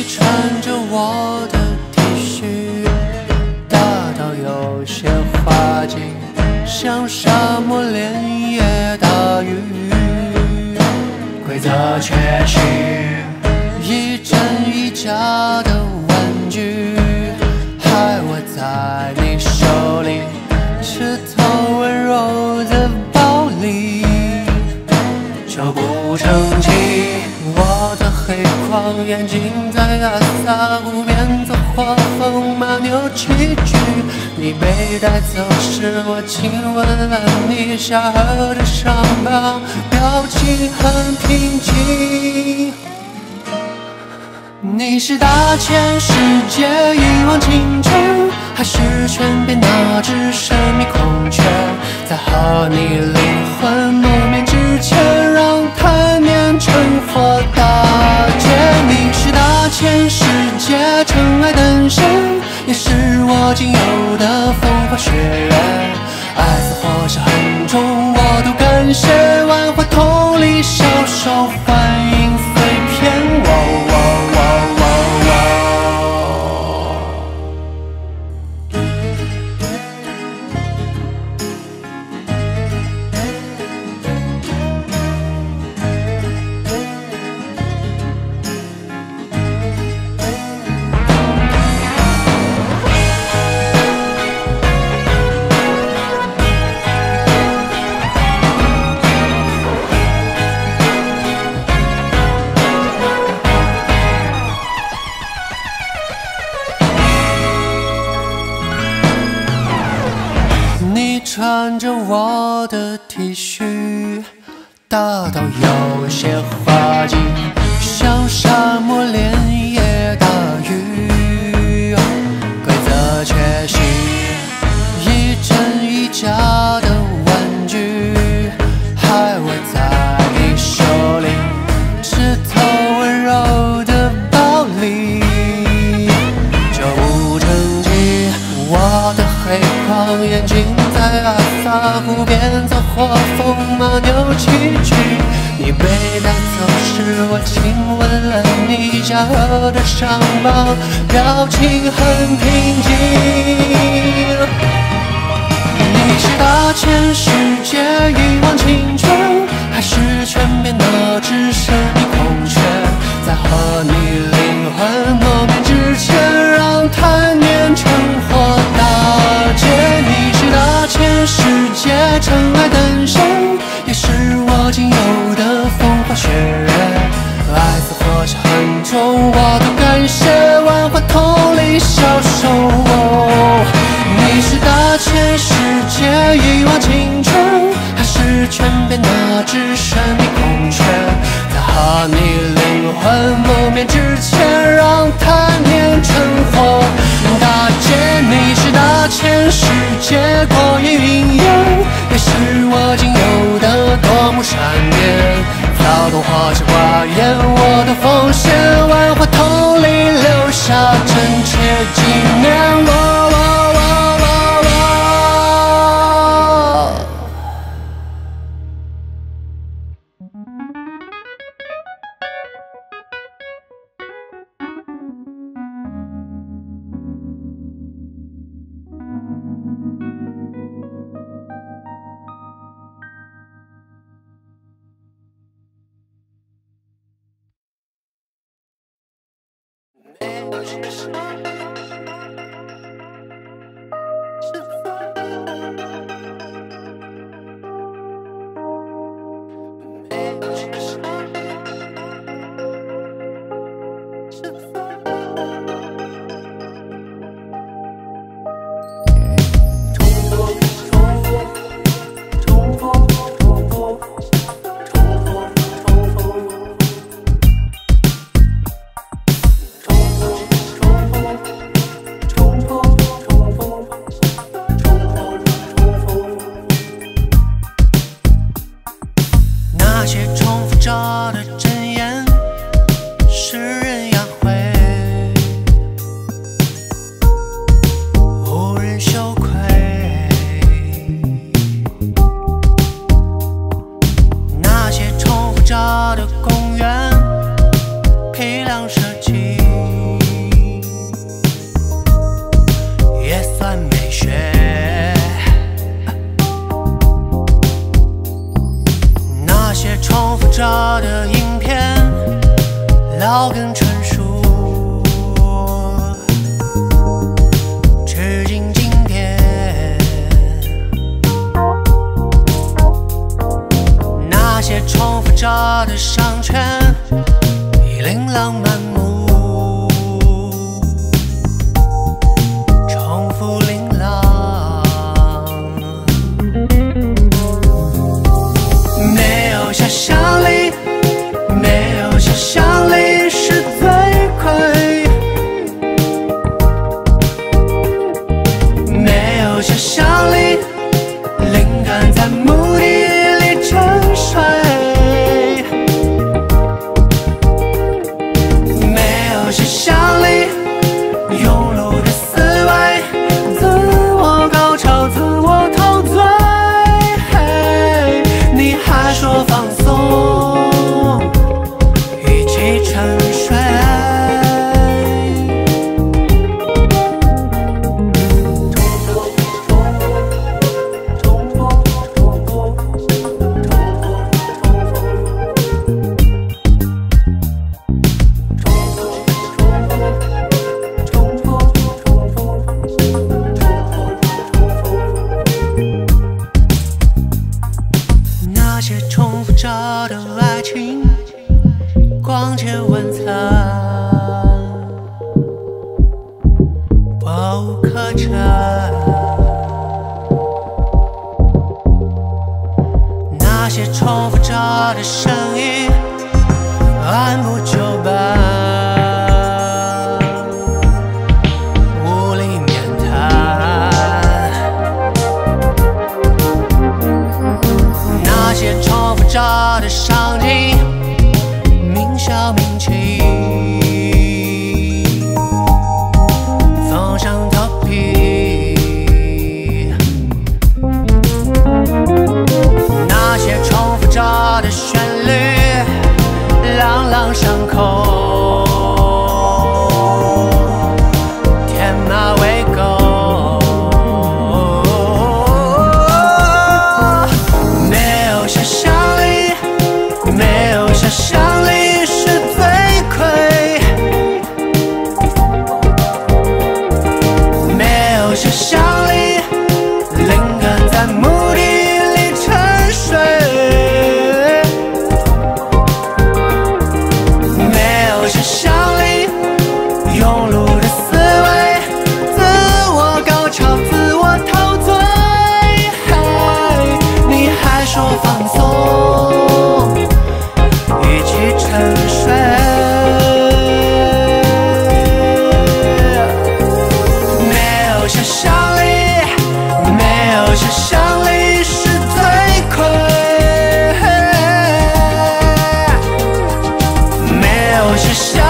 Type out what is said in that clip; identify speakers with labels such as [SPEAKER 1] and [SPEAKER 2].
[SPEAKER 1] 穿着我的 T 恤，大到有些滑稽，像沙漠连夜大雨。规则却是一真一假的玩具，还握在你手里，是头温柔的暴力。就不成器，我的黑框眼睛在阿萨湖边走火风马牛崎岖。你被带走时，我亲吻了你下颌的伤疤，表情很平静。你是大千世界一往情深，还是全变那只神秘孔雀？在和你灵魂磨灭之前，让贪念成火大劫。你是大千世界尘埃诞生，也是我仅有的风花雪月。爱死或是很重，我都感谢。万花筒里小手欢迎碎片。穿着我的 T 恤，大到有些滑稽，像沙漠连夜大雨。规则却是一真一假的玩具，还握在你手里，是头温柔的暴力。就不成器，我的黑框眼睛在阿萨湖边走火风马牛崎岖。你被带走时，我亲吻了你下颌的伤疤，表情很平静。你是大千世界一往情深，还是全变那只神秘孔雀？在和你灵魂磨灭之前，让贪念成火大劫。你是大千世界尘埃诞生，也是我仅有的风花雪月。爱死或是很重，我都感谢。万花筒里小手。你是大千世界一往情深，还是全变那只神秘孔雀？在和你灵魂磨灭之前，让贪念成火大劫。你是大千世界过眼云烟，也是我仅有的夺目闪电。躁动或是寡言，我都奉献。万花筒里留下真切纪念。 要更成熟，致敬经典。那些重复着的商圈已琳琅满目，重复琳琅，没有想象力，没有想象力是罪魁，没有想象力，灵感在墓地里沉睡，没有想象力，庸碌的思维，自我高潮，自我陶醉，你还说放松，一起沉睡。那些重复着的爱情，逛街晚餐，博物课程，那些重复着的声音，按部就班，无力面谈。那些重复着的场景，名校名气，风声头皮。那些重复着的旋律，朗朗上口，天马为狗。没有想象力，没有想象力是罪魁，没有想象力，灵感在墓地里沉睡，没有想象力，庸碌的思维，自我高潮，自我陶醉，你还说放松，一起沉睡。没有想象力，没有想象力是罪魁，没有想象